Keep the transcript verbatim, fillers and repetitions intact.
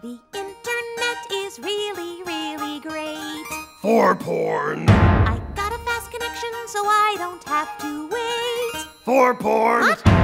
The internet is really, really great. For porn. I got a fast connection so I don't have to wait. For porn. What?